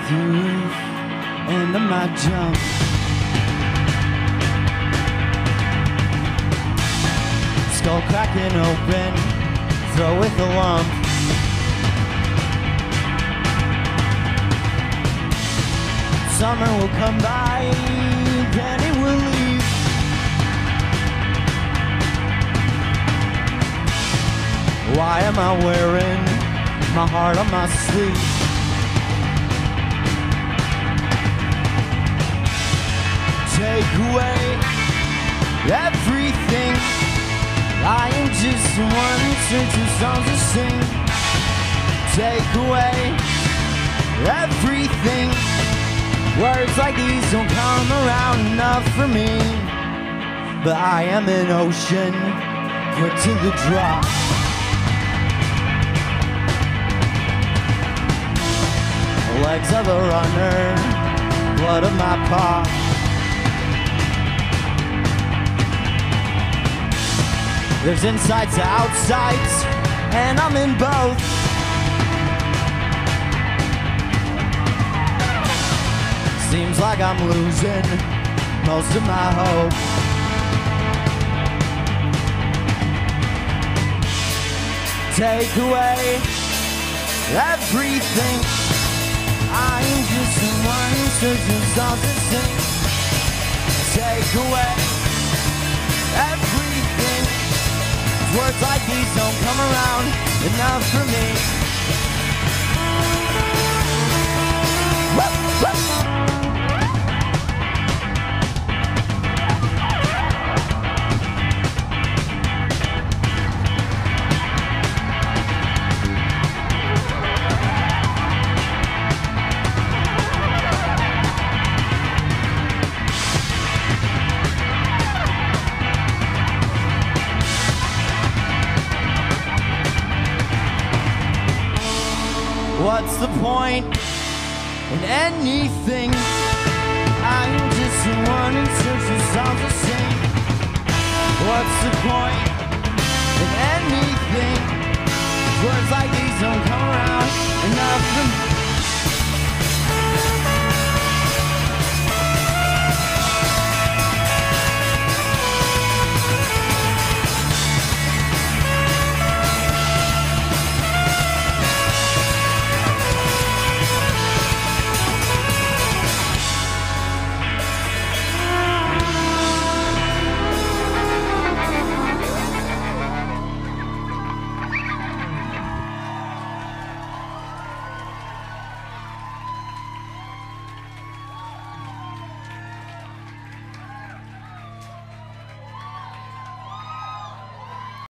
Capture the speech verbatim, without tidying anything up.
the roof into my junk. Skull cracking open, throw with a lump. Summer will come by, then it will leave. Why am I wearing my heart on my sleeve? Take away everything. I am just one search of songs to sing. Take away everything. Words like these don't come around enough for me. But I am an ocean put to the drop. Legs of a runner, blood of my paw. There's insides to outsides, and I'm in both. Seems like I'm losing most of my hope. Take away everything. I'm just one searching songs to sing. Take away everything. Words like these don't come around enough for me. Woo, woo. What's the point in anything? I'm just one in search of songs to sing. What's the point